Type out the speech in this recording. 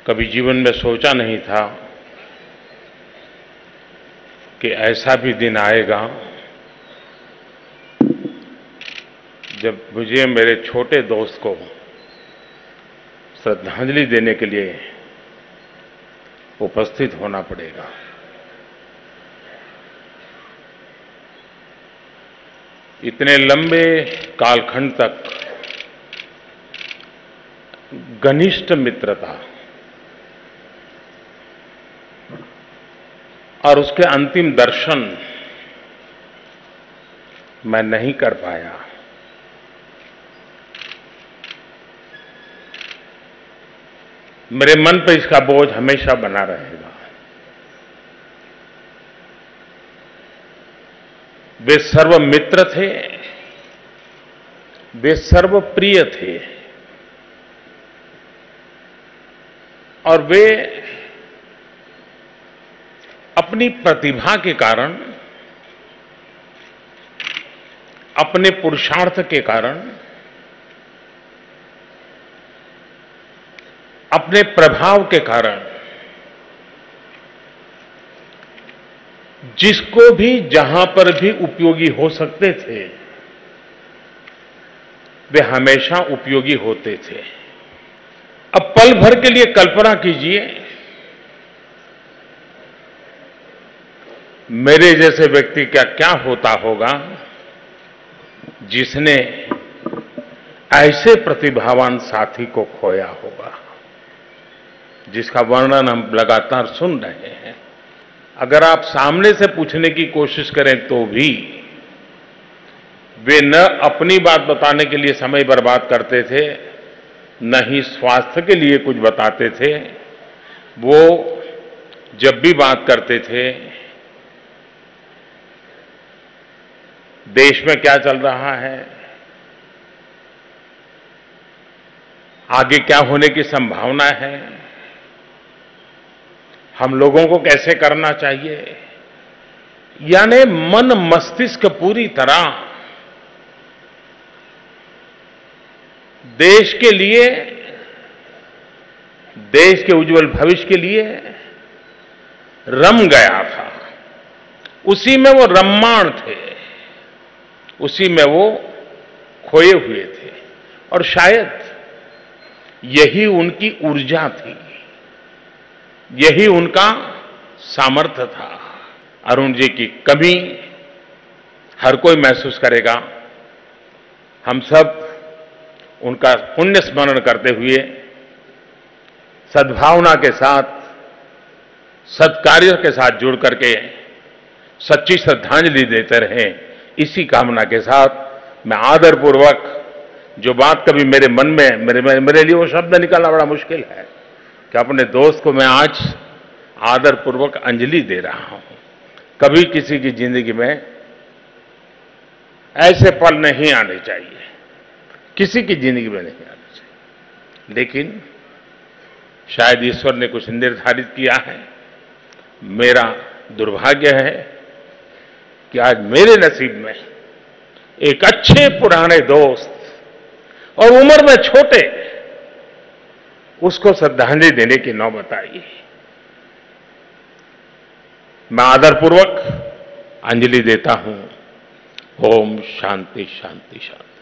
कभी जीवन में सोचा नहीं था कि ऐसा भी दिन आएगा जब मुझे मेरे छोटे दोस्त को श्रद्धांजलि देने के लिए उपस्थित होना पड़ेगा। इतने लंबे कालखंड तक घनिष्ठ मित्रता और उसके अंतिम दर्शन मैं नहीं कर पाया। मेरे मन पर इसका बोझ हमेशा बना रहेगा। वे सर्व मित्र थे, वे सर्व प्रिय थे और वे अपनी प्रतिभा के कारण, अपने पुरुषार्थ के कारण, अपने प्रभाव के कारण जिसको भी जहां पर भी उपयोगी हो सकते थे वे हमेशा उपयोगी होते थे। अब पल भर के लिए कल्पना कीजिए, मेरे जैसे व्यक्ति का क्या होता होगा जिसने ऐसे प्रतिभावान साथी को खोया होगा, जिसका वर्णन हम लगातार सुन रहे हैं। अगर आप सामने से पूछने की कोशिश करें तो भी वे न अपनी बात बताने के लिए समय बर्बाद करते थे, न ही स्वास्थ्य के लिए कुछ बताते थे। वो जब भी बात करते थे, देश में क्या चल रहा है, आगे क्या होने की संभावना है, हम लोगों को कैसे करना चाहिए, यानी मन मस्तिष्क पूरी तरह देश के लिए, देश के उज्जवल भविष्य के लिए रम गया था। उसी में वो रम्माण थे, उसी में वो खोए हुए थे और शायद यही उनकी ऊर्जा थी, यही उनका सामर्थ्य था। अरुण जी की कमी हर कोई महसूस करेगा। हम सब उनका पुण्य स्मरण करते हुए सद्भावना के साथ, सत्कार्य के साथ जुड़ करके सच्ची श्रद्धांजलि देते रहें, इसी कामना के साथ मैं आदरपूर्वक, जो बात कभी मेरे मन में, मेरे लिए वो शब्द निकालना बड़ा मुश्किल है कि अपने दोस्त को मैं आज आदरपूर्वक अंजलि दे रहा हूं। कभी किसी की जिंदगी में ऐसे पल नहीं आने चाहिए, किसी की जिंदगी में नहीं आने चाहिए, लेकिन शायद ईश्वर ने कुछ निर्धारित किया है। मेरा दुर्भाग्य है कि आज मेरे नसीब में एक अच्छे पुराने दोस्त और उम्र में छोटे, उसको श्रद्धांजलि देने की नौबत आई। मैं आदरपूर्वक अंजलि देता हूं। ओम शांति शांति शांति।